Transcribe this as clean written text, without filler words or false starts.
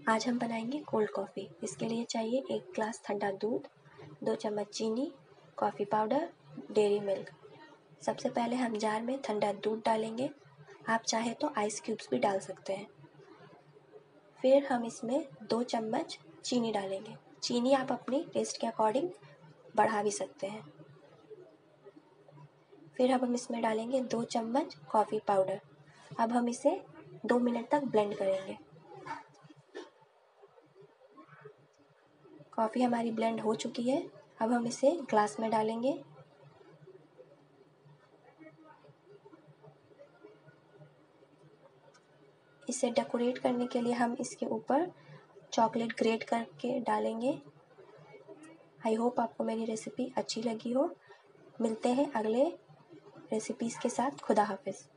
आज हम बनाएंगे कोल्ड कॉफ़ी। इसके लिए चाहिए 1 ग्लास ठंडा दूध, 2 चम्मच चीनी, कॉफ़ी पाउडर, डेयरी मिल्क। सबसे पहले हम जार में ठंडा दूध डालेंगे। आप चाहे तो आइस क्यूब्स भी डाल सकते हैं। फिर हम इसमें 2 चम्मच चीनी डालेंगे। चीनी आप अपनी टेस्ट के अकॉर्डिंग बढ़ा भी सकते हैं। फिर अब हम इसमें डालेंगे 2 चम्मच कॉफ़ी पाउडर। अब हम इसे 2 मिनट तक ब्लेंड करेंगे। कॉफ़ी हमारी ब्लेंड हो चुकी है। अब हम इसे ग्लास में डालेंगे। इसे डेकोरेट करने के लिए हम इसके ऊपर चॉकलेट ग्रेट करके डालेंगे। आई होप आपको मेरी रेसिपी अच्छी लगी हो। मिलते हैं अगले रेसिपीज़ के साथ। खुदा हाफिज़।